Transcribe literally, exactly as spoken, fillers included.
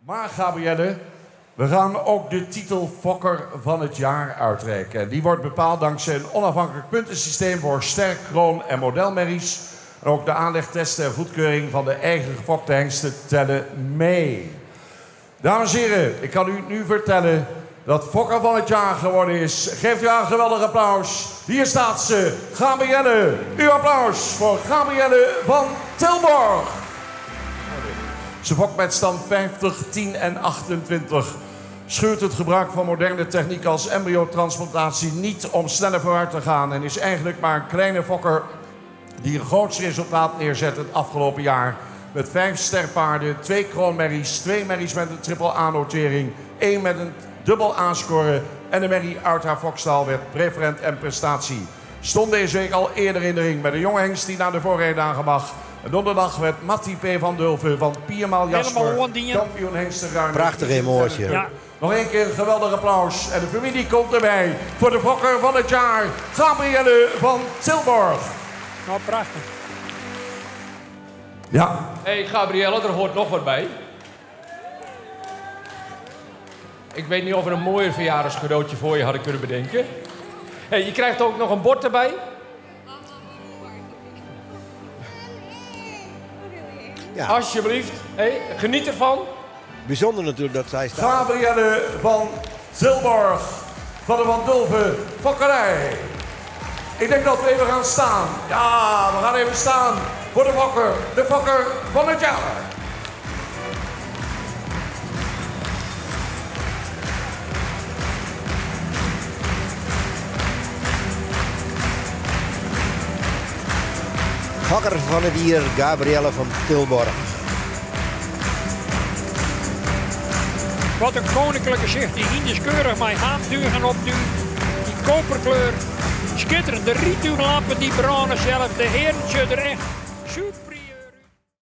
Maar Gabrielle, we gaan ook de titel Fokker van het jaar uitreiken. En die wordt bepaald dankzij een onafhankelijk puntensysteem voor sterk, kroon en modelmerries. En ook de aanlegtesten en goedkeuring van de eigen gefokte hengsten tellen mee. Dames en heren, ik kan u nu vertellen dat Fokker van het jaar geworden is. Geeft u haar een geweldig applaus. Hier staat ze, Gabrielle. Uw applaus voor Gabrielle van Tilborg. Ze fokt met stand vijftig, tien en achtentwintig. Schuurt het gebruik van moderne techniek als embryotransplantatie niet om sneller vooruit te gaan. En is eigenlijk maar een kleine fokker die een groot resultaat neerzet het afgelopen jaar. Met vijf sterpaarden, twee kroonmerries, twee merries met een triple A-notering, één met een dubbel A-score en een merrie uit haar fokstal werd preferent en prestatie. Stond deze week al eerder in de ring met een jonge hengst die naar de voorrijdagen mag. En donderdag werd Mattie P. van Dulven van Piermaal Jasper, kampioen hengstenruim. Prachtig emotie. Ja. Nog één keer een geweldig applaus. En de familie komt erbij voor de fokker van het jaar, Gabrielle van Tilborg. Nou, prachtig. Ja. Hé hey, Gabrielle, er hoort nog wat bij. Ik weet niet of we een mooier verjaardagscadeautje voor je hadden kunnen bedenken. Hey, je krijgt ook nog een bord erbij. Ja. Alsjeblieft. Hey, geniet ervan. Bijzonder natuurlijk dat zij staat. Gabrielle van Tilborg van de Van Dulven Fokkerij. Ik denk dat we even gaan staan. Ja, we gaan even staan voor de fokker. De fokker van het jaar. Fokker van het jaar, Gabrielle van Tilborg. Wat een koninklijke zicht. Die Indisch keurig mijn haamduur gaan opduwen. Die koperkleur. Schitterende rietduurlampen, die bruine zelf. De heren er echt. Super.